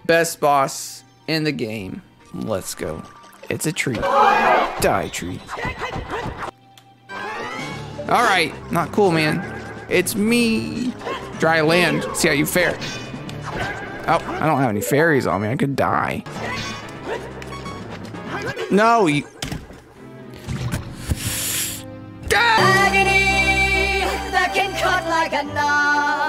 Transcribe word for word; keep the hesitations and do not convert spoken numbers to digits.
Best boss in the game. Let's go. It's a tree. Die, tree. Alright. Not cool, man. It's me. Dry land. See how you fare. Oh, I don't have any fairies on me. I could die. No, you... Agony that can cut like a knife.